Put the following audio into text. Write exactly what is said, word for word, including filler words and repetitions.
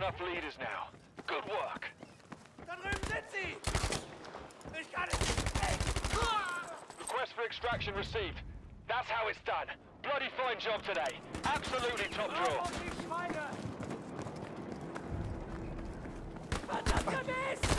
enough leaders now. Good work. Da drüben sind sie! Ich kann es nicht sehen! Request for extraction received. That's how it's done. Bloody fine job today. Absolutely top draw. Auf die Schweine! Verdammter Mist!